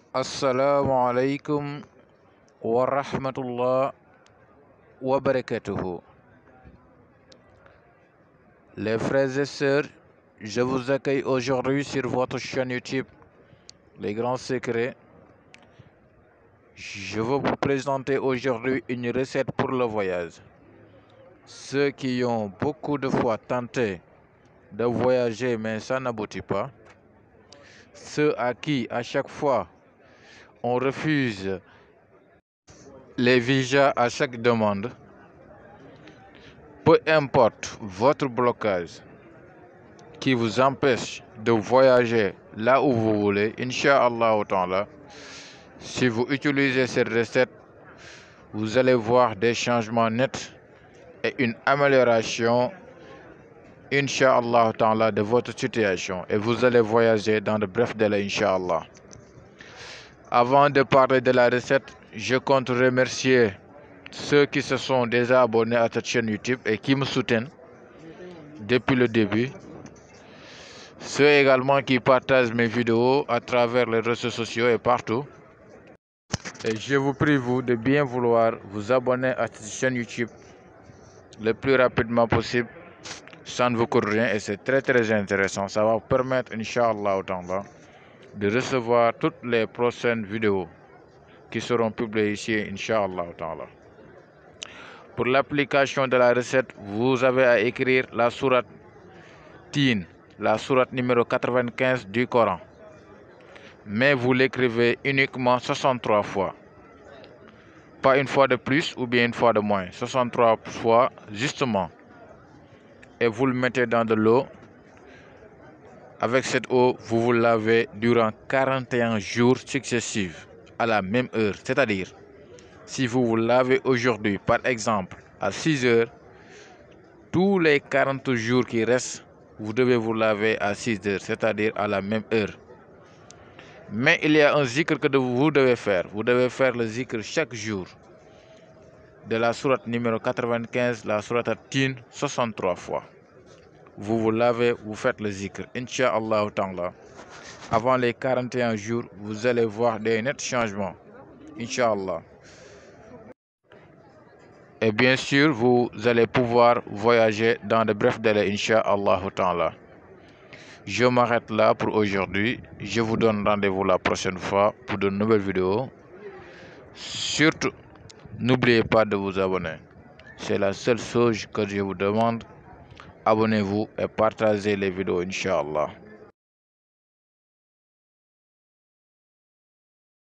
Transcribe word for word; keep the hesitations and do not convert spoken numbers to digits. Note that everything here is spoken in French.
Assalamu alaikum wa rahmatullah wa barakatuhu. Les frères et sœurs, je vous accueille aujourd'hui sur votre chaîne YouTube Les Grands Secrets. Je veux vous présenter aujourd'hui une recette pour le voyage. Ceux qui ont beaucoup de fois tenté de voyager mais ça n'aboutit pas, ceux à qui à chaque fois on refuse les visas à chaque demande, peu importe votre blocage qui vous empêche de voyager là où vous voulez, Inch'Allah ta'ala, si vous utilisez cette recette, vous allez voir des changements nets et une amélioration, Inch'Allah ta'ala, de votre situation, et vous allez voyager dans de brefs délais, Inch'Allah. Avant de parler de la recette, je compte remercier ceux qui se sont déjà abonnés à cette chaîne YouTube et qui me soutiennent depuis le début. Ceux également qui partagent mes vidéos à travers les réseaux sociaux et partout. Et je vous prie, vous, de bien vouloir vous abonner à cette chaîne YouTube le plus rapidement possible. Ça ne vous coûte rien et c'est très très intéressant. Ça va vous permettre, Inch'Allah, de recevoir toutes les prochaines vidéos qui seront publiées ici, Inch'Allah. Pour l'application de la recette, vous avez à écrire la sourate Tin, la sourate numéro quatre-vingt-quinze du Coran. Mais vous l'écrivez uniquement soixante-trois fois. Pas une fois de plus ou bien une fois de moins. soixante-trois fois justement. Et vous le mettez dans de l'eau. Avec cette eau, vous vous lavez durant quarante et un jours successifs à la même heure. C'est-à-dire, si vous vous lavez aujourd'hui, par exemple, à six heures, tous les quarante jours qui restent, vous devez vous laver à six heures, c'est-à-dire à la même heure. Mais il y a un zikr que vous devez faire. Vous devez faire le zikr chaque jour de la sourate numéro quatre-vingt-quinze, la sourate Tin, soixante-trois fois. Vous vous lavez, vous faites le zikr. Inch'Allah ta'ala. Avant les quarante et un jours, vous allez voir des nets changements. Inch'Allah. Et bien sûr, vous allez pouvoir voyager dans de brefs délais. Inch'Allah ta'ala. Je m'arrête là pour aujourd'hui. Je vous donne rendez-vous la prochaine fois pour de nouvelles vidéos. Surtout, n'oubliez pas de vous abonner. C'est la seule chose que je vous demande. Abonnez-vous et partagez les vidéos, Inch'Allah.